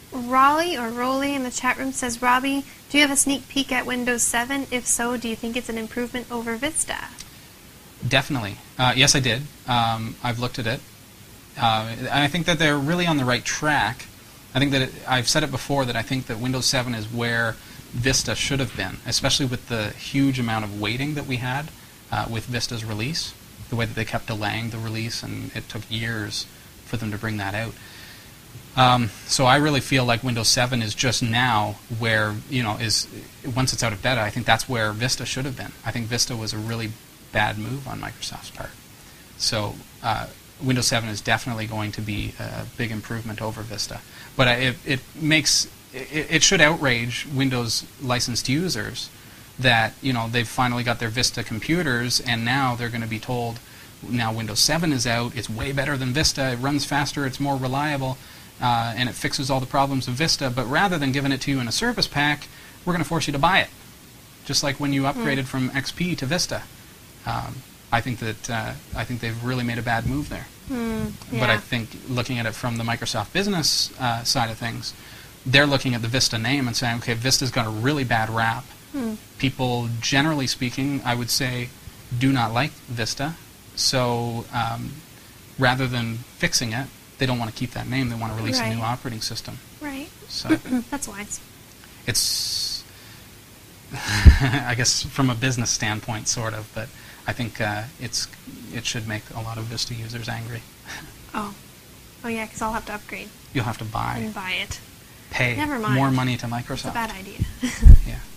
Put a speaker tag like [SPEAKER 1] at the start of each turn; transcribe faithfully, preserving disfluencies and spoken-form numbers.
[SPEAKER 1] Raleigh or Rolly in the chat room says, Robbie, do you have a sneak peek at Windows seven? If so, do you think it's an improvement over Vista?
[SPEAKER 2] Definitely. Uh, yes, I did. Um, I've looked at it. Uh, and I think that they're really on the right track. I think that it, I've said it before that I think that Windows seven is where Vista should have been, especially with the huge amount of waiting that we had uh, with Vista's release, the way that they kept delaying the release, and it took years for them to bring that out. Um, so I really feel like Windows seven is just now where, you know, is once it's out of beta, I think that's where Vista should have been. I think Vista was a really bad move on Microsoft's part. So uh, Windows seven is definitely going to be a big improvement over Vista. But uh, it, it makes it, it should outrage Windows licensed users that, you know, they've finally got their Vista computers and now they're going to be told, now Windows seven is out, it's way better than Vista, it runs faster, it's more reliable. Uh, and it fixes all the problems of Vista, but rather than giving it to you in a service pack, we're going to force you to buy it. Just like when you upgraded mm. from X P to Vista. Um, I think that uh, I think they've really made a bad move there.
[SPEAKER 1] Mm, yeah.
[SPEAKER 2] But I think looking at it from the Microsoft business uh, side of things, they're looking at the Vista name and saying, okay, Vista's got a really bad rap.
[SPEAKER 1] Mm.
[SPEAKER 2] People, generally speaking, I would say, do not like Vista. So um, rather than fixing it, they don't want to keep that name. They want to release
[SPEAKER 1] right.
[SPEAKER 2] a new operating system.
[SPEAKER 1] Right.
[SPEAKER 2] So
[SPEAKER 1] that's wise.
[SPEAKER 2] It's, I guess, from a business standpoint, sort of, but I think uh, it's it should make a lot of Vista users angry.
[SPEAKER 1] Oh, oh yeah, because I'll have to upgrade.
[SPEAKER 2] You'll have to buy
[SPEAKER 1] and buy it.
[SPEAKER 2] Pay
[SPEAKER 1] Never mind.
[SPEAKER 2] more money to Microsoft.
[SPEAKER 1] It's a bad idea.
[SPEAKER 2] Yeah.